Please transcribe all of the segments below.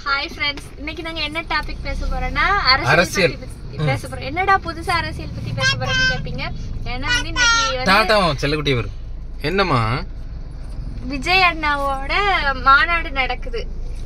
Hi friends, இன்னைக்கு நாங்க என்ன டாபிக் பேச போறோம்னா அரசியல் பேச போறோம். என்னடா புதுசா அரசியல் பத்தி பேச போறோம்னு கேப்பீங்க. ஏன்னா வந்து இன்னைக்கு டாடா செல்லக்குட்டி வரும். என்னம்மா விஜய் அண்ணாவோட மாநாடு நடக்குது.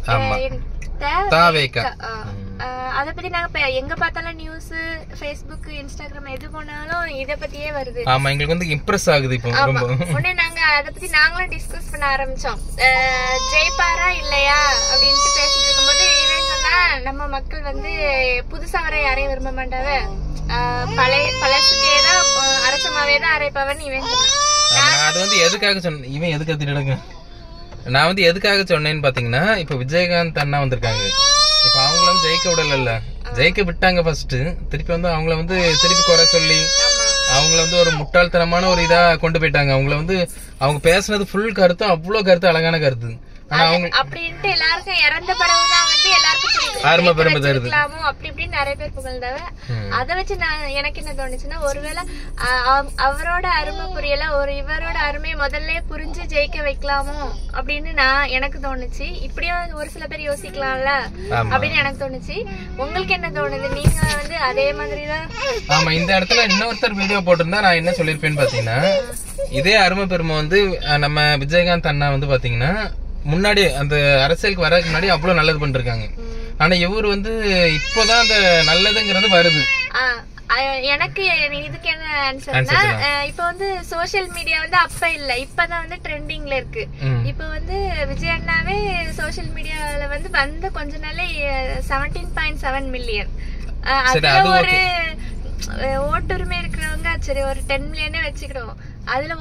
அத பத்தி நாங்க எங்க பார்த்தாலும் நியூஸ், Facebook, Instagram எது போனாலும் இத பத்தியே வருது. ஆமா, எங்களுக்கு வந்து இம்ப்ரெஸ் ஆகுது இப்போ ரொம்ப. உடனே நாங்க அத பத்தி நாங்களும் டிஸ்கஸ் பண்ண ஆரம்பிச்சோம். ஜெயிப்பாரா இல்லையா அப்படின்ட்டு பேசிட்டு இருக்கும்போது இவன் சொன்னா, நம்ம மக்கள் வந்து புதுசா வர யாரையும் விரும்ப மாட்டாவ, பழசுக்கேதான் அரைச்சமாவேதான் அரைப்பவன் இவன் சொன்னான். அது வந்து எதுக்காக சொன்ன, இவன் எதுக்கு திடங்க நான் வந்து எதுக்காக சொன்னேன்னு பாத்தீங்கன்னா, இப்ப விஜயகாந்த் அண்ணா வந்திருக்காங்க. இப்ப அவங்களும் ஜெயிக்க விடல, ஜெயிக்க விட்டாங்க ஃபர்ஸ்ட். திருப்பி வந்து அவங்கள வந்து திருப்பி குறை சொல்லி அவங்கள வந்து ஒரு முட்டாள்தனமான ஒரு இதா கொண்டு போயிட்டாங்க. அவங்கள வந்து அவங்க பேசுனது ஃபுல் கருத்து, அவ்வளவு கருத்து, அழகான கருத்து. ஆனா அவங்க அப்படின்ட்டு எல்லாருக்கும் இறந்த படவுதான் வந்து எல்லாருக்கும் ஆரம்ப பெருமை தருது. அப்படி இப்படின்னு நிறைய பேர் புகழ்ந்தாவ. அதை வச்சு நான் எனக்கு என்ன தோணுச்சுன்னா, ஒருவேளை அவரோட அருமை புரியல, இவரோட அருமையை முதல்ல புரிஞ்சு ஜெயிக்க வைக்கலாமோ அப்படின்னு எனக்கு தோணுச்சு. இப்படியும் ஒரு சில பேர் யோசிக்கலாம்ல அப்படின்னு எனக்கு தோணுச்சு. உங்களுக்கு என்ன தோணுது? நீங்க வந்து அதே மாதிரிதான்? ஆமா, இந்த இடத்துல இன்னொருத்தர் வீடியோ போட்டிருந்தா நான் என்ன சொல்லிருப்பேன்னு பாத்தீங்கன்னா, இதே அருமை பெருமை வந்து நம்ம விஜயகாந்த் அண்ணா வந்து பாத்தீங்கன்னா முன்னாடி அந்த அரசியலுக்கு வரதுக்கு முன்னாடி அவ்வளவு நல்லது பண்ணிருக்காங்க. ஆனா இவரு வந்து இப்பதான் அந்த நல்லதுங்கிறது வருது. எனக்கு இதுக்கு என்ன ஆன்சர்னா, இப்ப வந்து சோசியல் மீடியா வந்து அப்ப இல்ல, இப்பதான் வந்து ட்ரெண்டிங்ல இருக்கு. இப்ப வந்து விஜய் அண்ணாவே சோசியல் மீடியால வந்து கொஞ்ச நாளே 17.7 மில்லியன். அதுல ஒரு ஓட்டுரிமை இருக்கிறவங்க சரி ஒரு 10 மில்லியனே வச்சுக்கிடுவோம். அதுல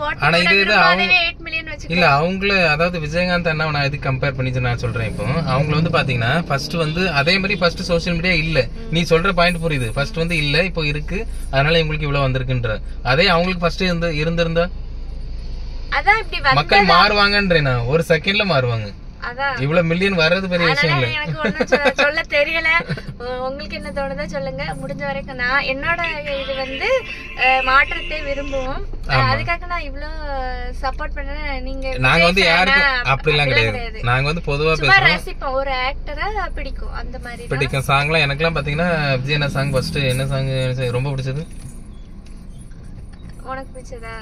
இல்ல அவங்கள, அதாவது விஜயகாந்த் அண்ணா நான் எதுக்கு கம்பேர் பண்ணி நான் சொல்றேன். இப்போ அவங்கள வந்து பாத்தீங்கன்னா ஃபர்ஸ்ட் வந்து அதே மாதிரி ஃபர்ஸ்ட் சோசியல் மீடியா இல்ல. நீ சொல்ற பாயிண்ட் புரியுது. ஃபர்ஸ்ட் வந்து இல்ல, இப்போ இருக்கு, அதனால இவங்களுக்கு இவ்வளவு வந்திருக்குன்ற. அதே அவங்களுக்கு ஃபர்ஸ்ட் இருந்திருந்தா மக்கள் மாறுவாங்கன்றேன். ஒரு செகண்ட்ல மாறுவாங்க. இவ்வளவு மில்லியன் வர்றது பெரிய விஷயம் இல்ல. எனக்கு ஒண்ணும் சொல்ல தெரியல. உங்களுக்கு என்ன தோணுதோ சொல்லுங்க. முடிஞ்ச வரைக்கும் நான் என்னோட இது வந்து மாற்றத்தை விரும்புவோம். அதுக்காக நான் இவ்வளவு சப்போர்ட் பண்ண. நீங்க நாங்க வந்து யாருக்கும் அப்படிலாம் கிடையாது. நாங்க வந்து பொதுவா ரசிப்போம். ஒரு ஆக்டரா பிடிக்கும், அந்த மாதிரி பிடிக்கும். சாங்லாம் எனக்குலாம் பாத்தீங்கன்னா விஜயனா சாங் ஃபர்ஸ்ட் என்ன சாங் ரொம்ப பிடிச்சது? உனக்கு பிடிச்சதா?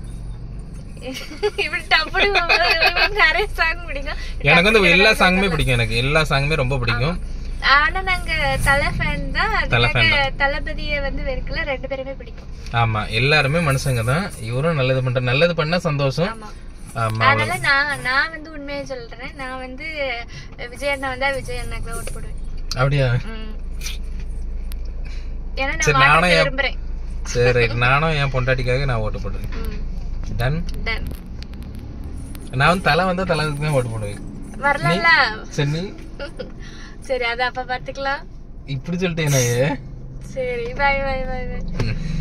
எனக்கு வந்து எல்லா சாங்குமே பிடிக்கும். எனக்கு எல்லா சாங்குமே ரொம்ப பிடிக்கும். ஆனா நாங்க தலை ஃபேன் தான். தளபதியை வந்து வெறுக்கல, ரெண்டு பேருமே பிடிக்கும். ஆமா, எல்லாருமே மனுஷங்க தான். இவரும் நல்லது பண்ற, நல்லது பண்ணா சந்தோஷம். அதனால நான் வந்து உண்மையை சொல்றேன். நான் வந்து விஜய் அண்ணா வந்தா விஜய் அண்ணாக்கு ஓட்டு போடுவேன். அப்படியா? ஏன்னா நான் மாற்ற விரும்புறேன். சரி, நானும் என் பொண்டாட்டிக்காக நான் ஓட்டு போடுறேன். Done done. நான் வந்து தலை வந்தா தலைக்கு தான் ஓட்டு போடுவேன். வரல சரி சரி, அத அப்ப பாத்துக்கலாம். இப்படி சொல்லிட்டேன். சரி, பை பை பை பை.